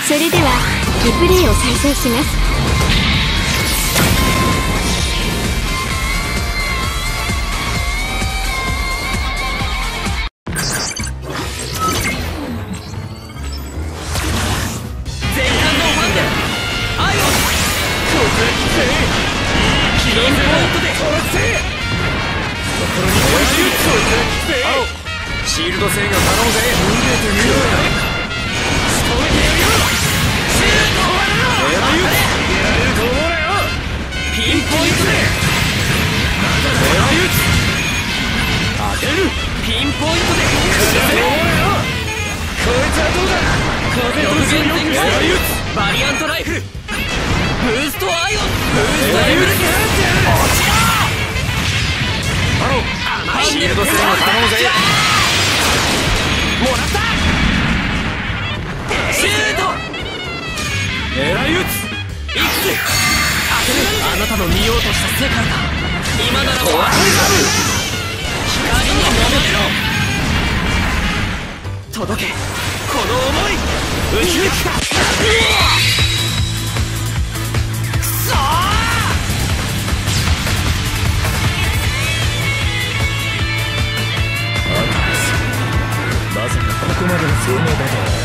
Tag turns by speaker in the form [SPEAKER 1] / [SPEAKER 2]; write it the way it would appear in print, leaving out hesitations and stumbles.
[SPEAKER 1] それではリプレイを再生します。
[SPEAKER 2] シールド制御頼むぜ。逃げてみろよ。仕留めてやるよ。シュート終わるよ。逃げられると思うなよ。ピンポイントで当てる。ピンポイントで当てる。こいつはどうだ。風と全然違う。バリアントライフル、ブーストアイオン、ブーストエブルキャン。落ちろ。ハロー、シールド制御頼むぜ。もらった。シュート。狙い撃つ。いくつ当てる。あなたの見ようとした世界だ。今なら終わりだ。光に飲まれろ。届けこの想い。撃ち抜くか。くそー。まさかここまでの性能だとは。